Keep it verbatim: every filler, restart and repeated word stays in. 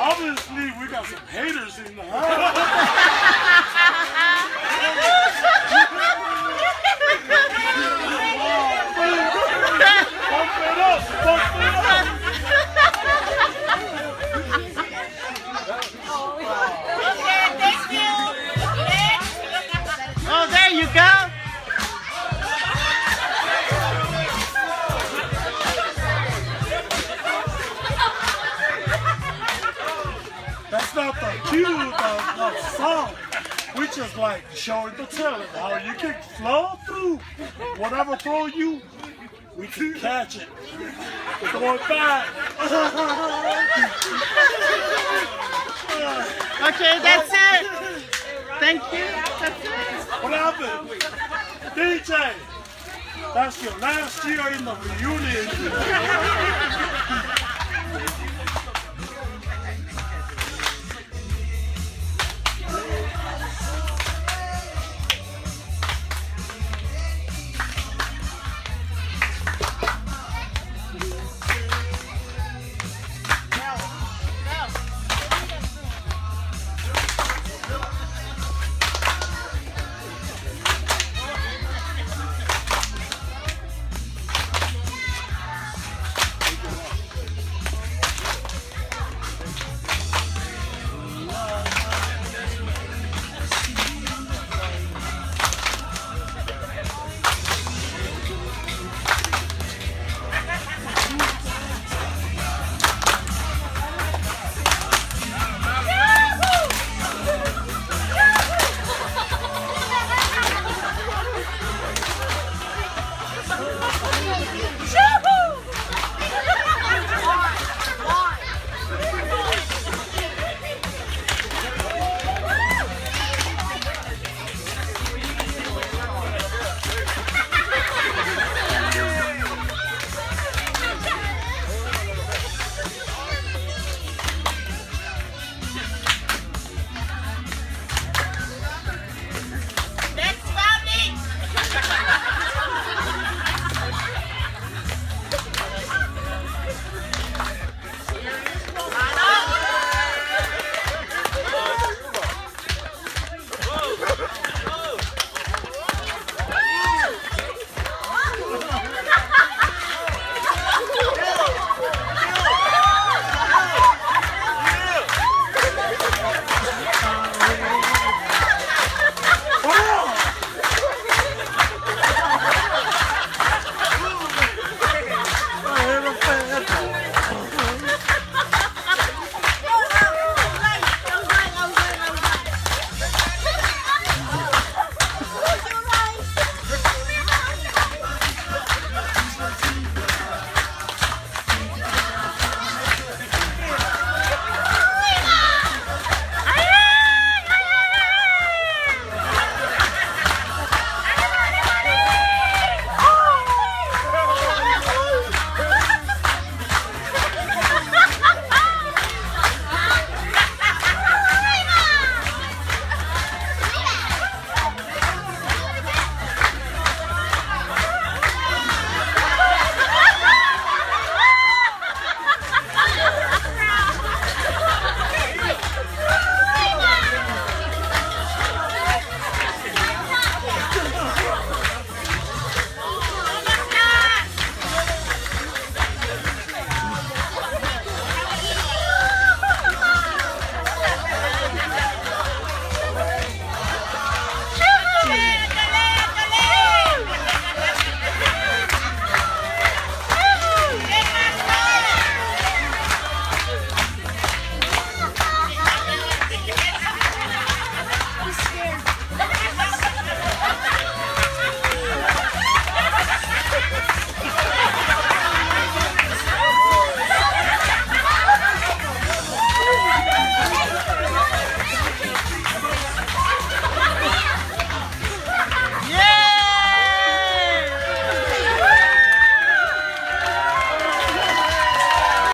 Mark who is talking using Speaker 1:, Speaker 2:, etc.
Speaker 1: Obviously, we got some haters in the house. Bump it up, bump it up.
Speaker 2: Okay, thank you.
Speaker 3: Oh, there you go.
Speaker 1: That's not the cue, the, the song. We just like showing the talent how you can flow through whatever throw you, we can catch it. We're going back.
Speaker 3: Okay, that's it. Thank you. That's it.
Speaker 1: What happened? D J, that's your last year in the reunion.